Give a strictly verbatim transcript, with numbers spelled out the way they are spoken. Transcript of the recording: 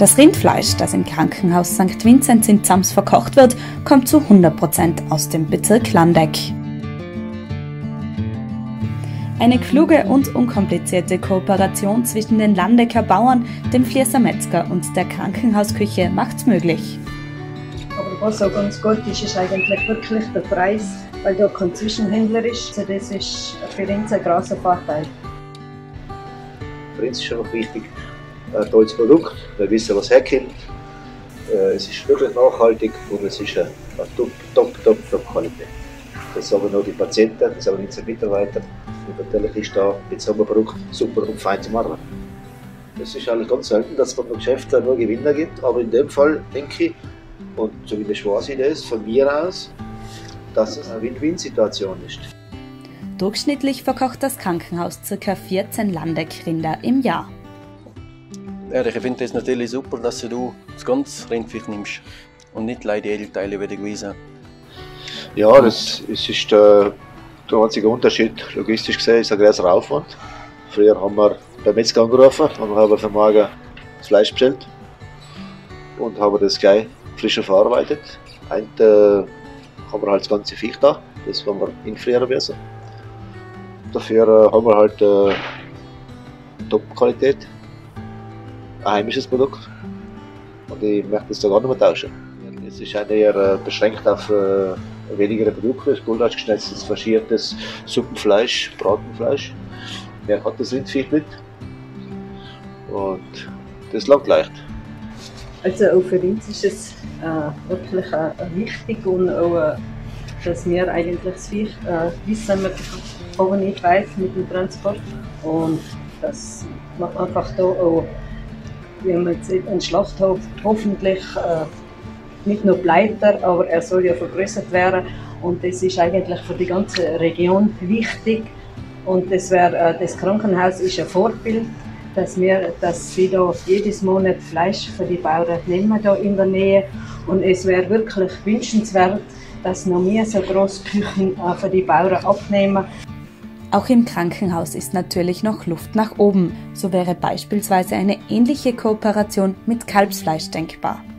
Das Rindfleisch, das im Krankenhaus Sankt Vinzenz in Zams verkocht wird, kommt zu hundert Prozent aus dem Bezirk Landeck. Eine kluge und unkomplizierte Kooperation zwischen den Landecker Bauern, dem Vließer Metzger und der Krankenhausküche macht's möglich. Aber was auch ganz gut ist, ist eigentlich wirklich der Preis, weil da kein Zwischenhändler ist. Also das ist für uns ein grosser Vorteil. Für uns ist einfach wichtig, ein tolles Produkt, wir wissen, was herkommt. Es ist wirklich nachhaltig und es ist eine top, top, top, top Qualität. Das sagen nur die Patienten, das sagen unsere Mitarbeiter. Und natürlich ist da mit so einem Produkt super und fein zum Arbeiten. Es ist eigentlich ganz selten, dass es beim Geschäft nur Gewinner gibt, aber in dem Fall denke ich, und so wie der Schwarze ist, von mir aus, dass es eine Win-Win-Situation ist. Durchschnittlich verkocht das Krankenhaus ca. vierzehn Landeck-Rinder im Jahr. Ja, ich finde es natürlich super, dass du das ganze Rindviech nimmst und nicht leider die Edelteile wie die Gewiese. Ja, das, das ist der, der einzige Unterschied. Logistisch gesehen ist ein größerer Aufwand. Früher haben wir beim Metzger angerufen und haben für morgen das Fleisch bestellt und haben das gleich frischer verarbeitet. Ein äh, haben wir halt das ganze Viech da, das wollen wir infrieren müssen. Dafür äh, haben wir halt äh, Top-Qualität, ein heimisches Produkt und ich möchte das da gar nicht mehr tauschen. Es ist eher äh, beschränkt auf äh, weniger Produkte, gut geschnitztes, faschiertes Suppenfleisch, Bratenfleisch. Mehr hat das Rindviech nicht und das langt leicht. Also auch für uns ist es äh, wirklich äh, wichtig und auch, äh, dass wir eigentlich das Viech äh, wissen, wir nicht weit mit dem Transport und das macht einfach da auch, wenn man jetzt einen Schlachthof hoffentlich äh, nicht nur bleibt er, aber er soll ja vergrößert werden und das ist eigentlich für die ganze Region wichtig und das, wär, äh, das Krankenhaus ist ein Vorbild, dass wir, dass sie da jedes Monat Fleisch für die Bauern nehmen da in der Nähe und es wäre wirklich wünschenswert, dass noch mehr so große Küchen äh, für die Bauern abnehmen. Auch im Krankenhaus ist natürlich noch Luft nach oben. So wäre beispielsweise eine ähnliche Kooperation mit Kalbsfleisch denkbar.